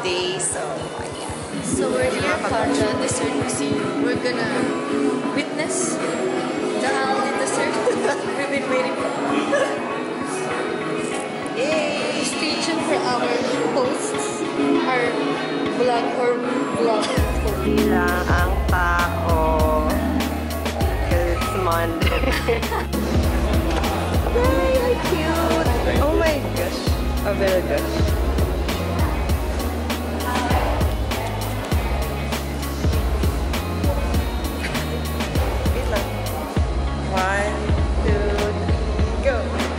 today. So, ayan. So we're here at the Dessert Museum. We're gonna witness the only dessert we've been waiting for. Yay! Stay tuned for our posts, our vlog post. Bilang ang tao. It's Monday. Ay, cute! Oh my gosh. Oh, very gosh. Wait lang. 1, 2, go!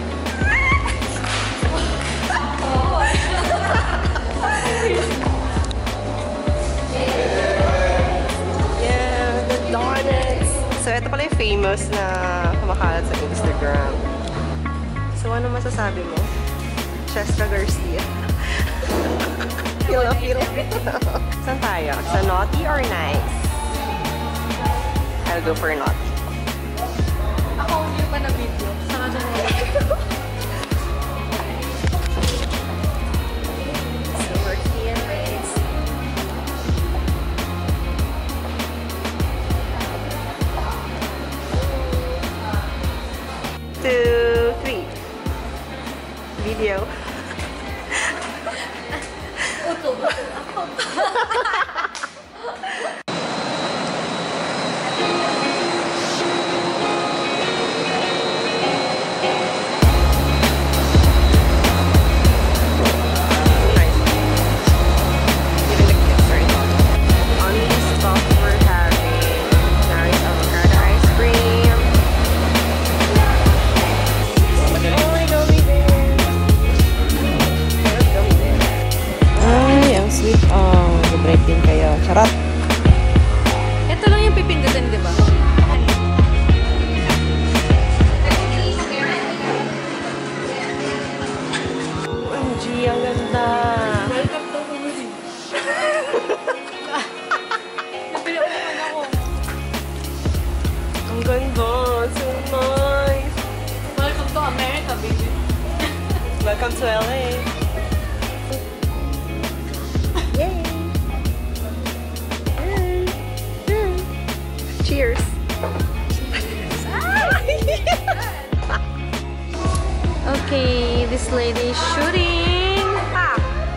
Yeah, the donuts! So, ito pala yung famous na kumakalat sa Instagram. So, ano masasabi mo? Cheska Garcia. Feel. Saan tayo? Sa naughty or nice? I'll go for naughty. Ako hindi pa na video. Saan ka So, we're here, guys. Two, three. Video. Break din kayo. Charot! Ito lang yung pipindutin, di ba? OMG, ang ganda! Welcome to Humusin. Napinakuman ako. Ang ganda! So nice! Welcome to America, baby. Welcome to LA! Yay! Cheers! Okay, this lady is shooting. Ha!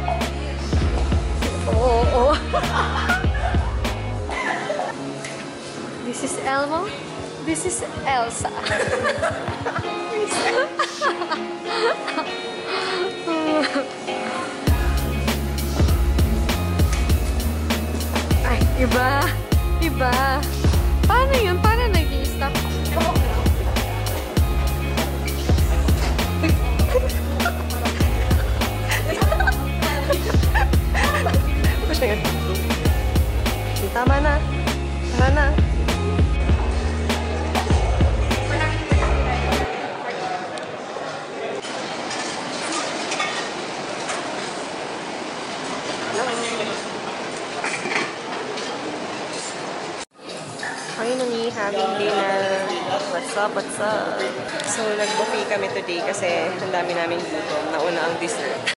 Oh. This is Elmo. This is Elsa. Ay, iba. Paano yun? Paano nag-i-stop? Tama na. Tara na. Finally, having dinner. What's up? So, nag-buffet kami today kasi ang dami namin gutom. Nauna ang dessert.